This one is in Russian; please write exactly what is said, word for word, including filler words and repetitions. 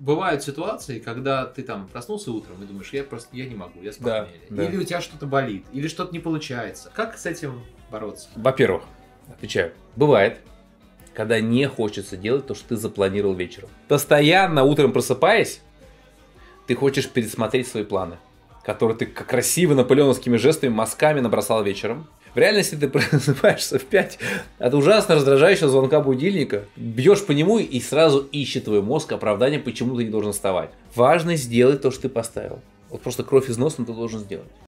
бывают ситуации, когда ты там проснулся утром и думаешь, я просто я не могу, я с Да, похмелья. да. Или у тебя что-то болит, или что-то не получается. Как с этим бороться? Во-первых, отвечаю, бывает, когда не хочется делать то, что ты запланировал вечером. Постоянно утром просыпаясь, ты хочешь пересмотреть свои планы, которые ты как красиво наполеоновскими жестами, мазками набросал вечером. В реальности ты просыпаешься в пять от ужасно раздражающего звонка будильника, бьешь по нему и сразу ищет твой мозг оправдание, почему ты не должен вставать. Важно сделать то, что ты поставил. Вот просто кровь из носа ты должен сделать.